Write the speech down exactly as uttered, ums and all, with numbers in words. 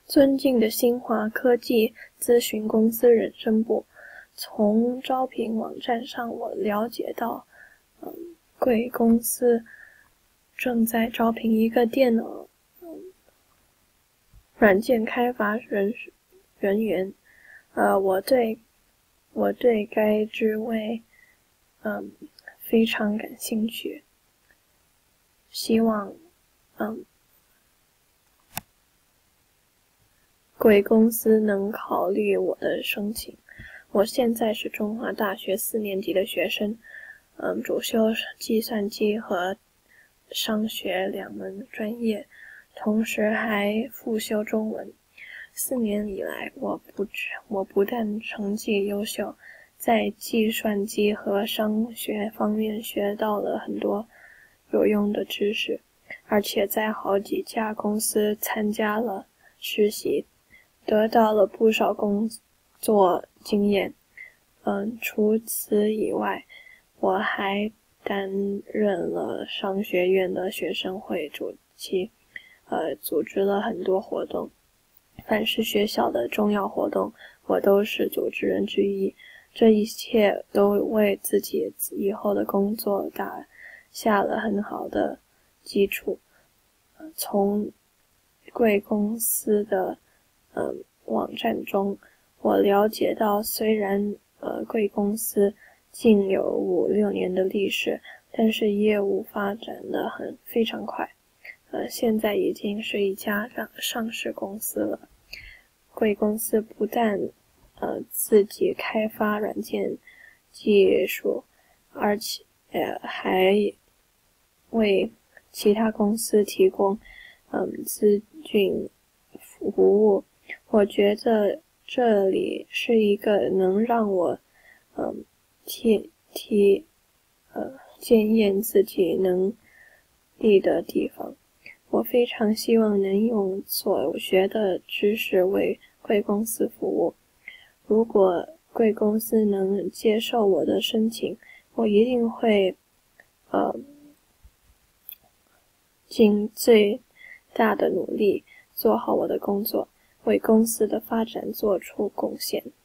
尊敬的新华科技咨询公司人事部，从招聘网站上我了解到，嗯，贵公司正在招聘一个电脑嗯软件开发人人员。呃，我对我对该职位嗯非常感兴趣，希望嗯。贵公司能考虑我的申请。我现在是中华大学四年级的学生，嗯，主修计算机和商学两门专业，同时还复修中文。四年以来，我不我不但成绩优秀，在计算机和商学方面学到了很多有用的知识，而且在好几家公司参加了实习，得到了不少工作经验。嗯，除此以外，我还担任了商学院的学生会主席，呃，组织了很多活动。凡是学校的重要活动，我都是组织人之一。这一切都为自己以后的工作打下了很好的基础。呃、从贵公司的呃网站中，我了解到，虽然呃贵公司近有五六年的历史，但是业务发展的很非常快。呃，现在已经是一家上上市公司了。贵公司不但呃自己开发软件技术，而且呃还为其他公司提供嗯咨询服务。我觉得这里是一个能让我嗯提提呃检验自己能力的地方。我非常希望能用所学的知识为贵公司服务。如果贵公司能接受我的申请，我一定会呃尽最大的努力做好我的工作，为公司的发展做出贡献。